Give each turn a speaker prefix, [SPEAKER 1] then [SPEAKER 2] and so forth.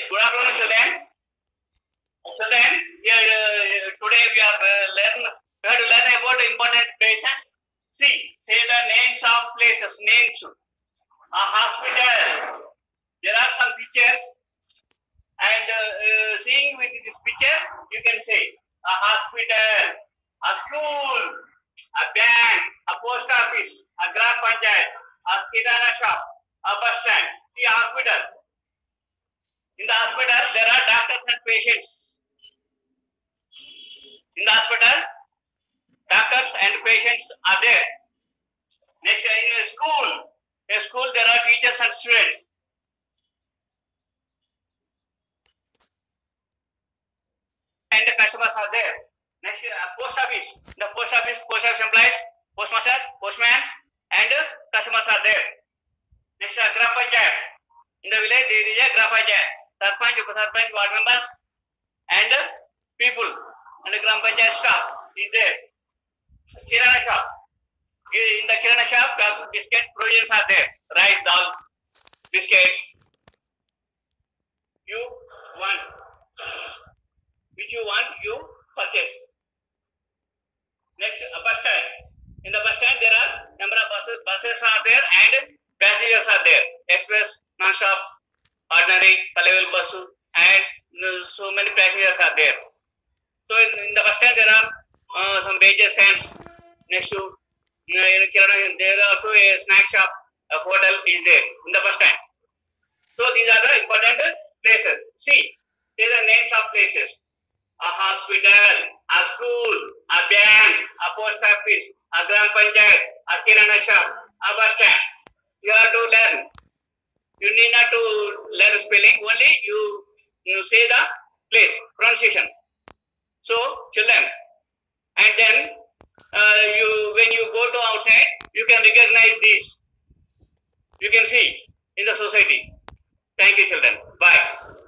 [SPEAKER 1] Good afternoon, children. Children, today we have to learn about important places. See, say the names of places. Names. A hospital. There are some pictures, and seeing with this picture, you can say a hospital, a school, a bank, a post office, a gram panchayat, a kirana shop, a bus stand. See, a hospital. In the hospital, there are doctors and patients. In the hospital, doctors and patients are there. Next, in a school there are teachers and students. And the customers are there. Next, post office. The post office employees, postmaster, postman, and customers are there. Next, gram panchayat. In the village, there is a gram panchayat. Sarpanch, Upa-Sarpanch, ward members, and people, and the gram panchayat staff is there. Kirana shop. In the kirana shop, biscuit provisions are there. Rice, dal, biscuits. You want. Which you want, you purchase. Next, a bus stand. In the bus stand, there are number of buses are there and passengers are there. Express, non-stop, ordinary, level bus, and so many passengers are there. So in the bus stand, there are some wages stands. Next to there are also a snack shop, a hotel is there in the bus stand. So these are the important places. See, these are names of places. A hospital, a school, a bank, a post office, a gram panchayat, a kirana shop, a bus stand. You have to learn. You need not to learn spelling. Only you say the place pronunciation. So children, and then when you go to outside, you can recognize this. You can see in the society. Thank you, children. Bye.